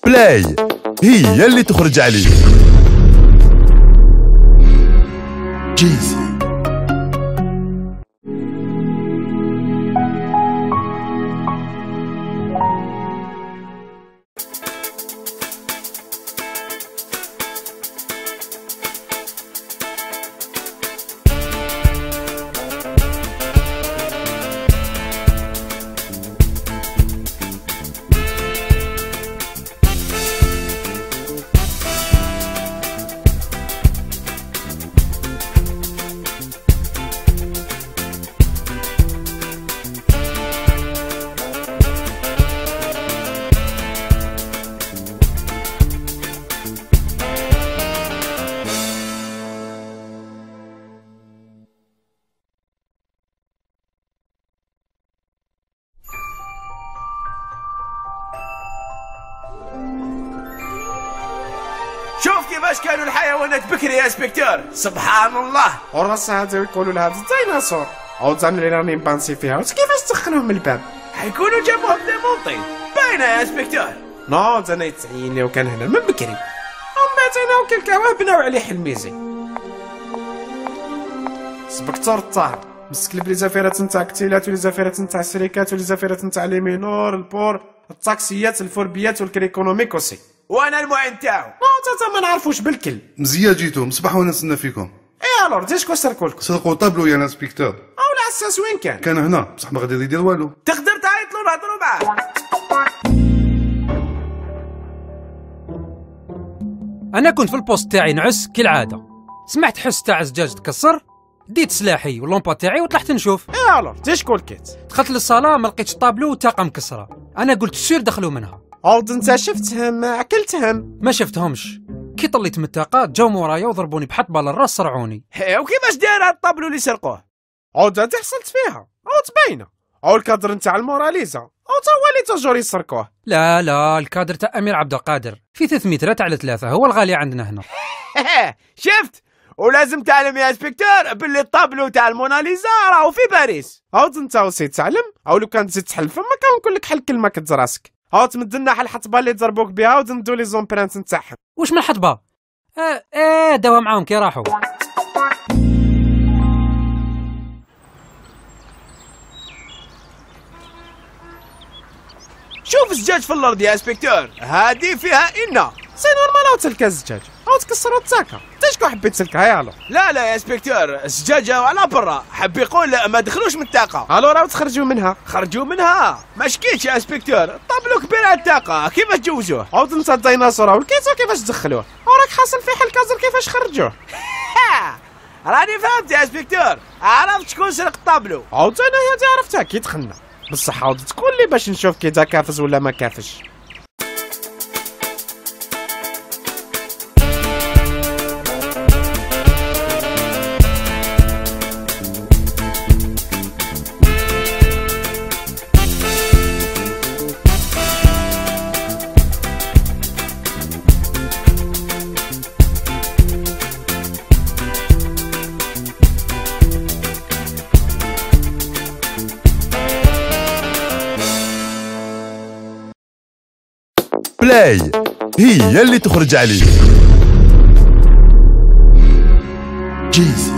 بلاي هي اللي تخرج عليه. جيزي. شوف كيفاش كانوا الحيوانات بكري يا اسبكتور، سبحان الله. والراس هذا يقولوا لها الديناصور او زعما اللي راني نبانسي فيها، كيفاش تدخلوهم من الباب؟ حيكونوا جابوهم ديمونطي باينه يا اسبكتور. نو زعما يتعين لي وكان هنا من بكري ومن بعد هنا وكلكاوه بناو عليه حلميزي. سبكتور الطاهر مسك لي زفيرات نتاع الكتيلات ولي زفيرات نتاع الشركات ولي زفيرات نتاع لي مينور البور الطاكسيات الفوربيات والكريكونوميك اوسي، وانا المعين تاعو. تا ما نعرفوش بالكل. مزيان جيتو مصباح وانا نستنى فيكم. ايه الور دير شكون سرقوا لكم؟ سرقوا طابلو يا انسبكتور. او العساس وين كان؟ كان هنا بصح ما غادي يدير والو. تقدر تعيط له نهضروا معاه. انا كنت في البوست تاعي نعس كالعاده، سمعت حس تاع زجاج تكسر، ديت سلاحي واللومبا تاعي وطلعت نشوف. ايه الور دير شكون كيت؟ دخلت للصاله ما لقيتش طابلو وتاقه مكسره، انا قلت سير دخلوا منها. عود انت شفتهم عقلتهم؟ ما شفتهمش، كي طليت من التاقه جاو مورايا وضربوني بحط بال الراس صرعوني. وكيفاش داير هاد الطابلو اللي سرقوه؟ عود انت حصلت فيها، عود باينه، او الكادر نتاع الموراليزا، او تا هو اللي تجور يسرقوه. لا الكادر تاع امير عبد القادر في 3 مترات على 3 هو الغالي عندنا هنا. شفت؟ ولازم تعلم يا اسبكتور باللي الطابلو تاع الموناليزا راهو في باريس. عود انت وسيت تعلم، او لو كان تزيد تحل فما كان نقول لك حل كلمه كد راسك. هاو تمد لنا حل الحطبه اللي ضربوك بها وندو لي زومبرانت نتاعهم. واش من الحطبه؟ داوا معاهم كي راحوا. شوف الزجاج في الارض يا اسبكتور، هادي فيها إنا. سي نورمال او تلك الزجاج او تكسر وتساكا، انت شكون حبيت تسلكها يالو؟ لا يا اسبكتور، الزجاج على برا، حب يقول ما دخلوش من الطاقه. الو راهو تخرجوا منها. خرجوا منها؟ ما شكيتش يا اسبكتور، طابلو كبير على الطاقه، كيفاش تجوزوه؟ عود انت الديناصور ولقيتو كيفاش تدخلوه، وراك حاصل فيه حل كازر كيفاش خرجوه. راني فهمت يا اسبكتور، عرفت شكون سرق الطابلو. عود انا هادي عرفتها كي دخلنا، بصح عود تقول لي باش نشوف كي دا كافز ولا ما كافش. بلاي هي اللي تخرج عليه. جيزي.